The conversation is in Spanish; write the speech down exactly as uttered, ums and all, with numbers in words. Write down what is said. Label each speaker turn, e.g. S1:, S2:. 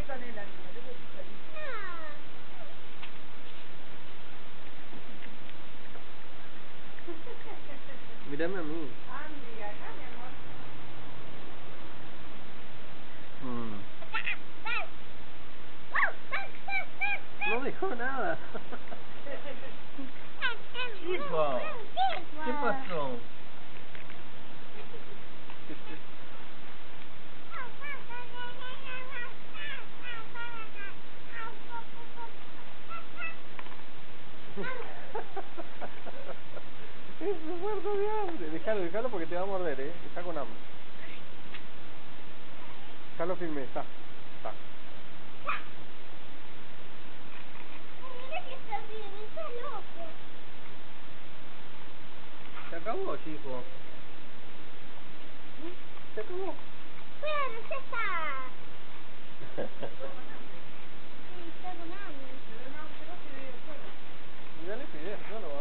S1: Antonella mia, dove ti sei?
S2: Mírame a mí.
S1: Andy, acá mi amor.
S2: Mm. No dejó nada. Chico, ¿qué pasó? Es muerto de hambre. Déjalo, déjalo porque te va a morder, eh. Está con hambre. Ya lo filmé, está. Está.
S3: Mira que está bien, está loco.
S2: Se acabó, chico. Se acabó.
S3: Bueno, ya está. Sí, está con hambre.
S1: Pero no, se va a pedir el fuego.
S2: Y dale pide, no lo va.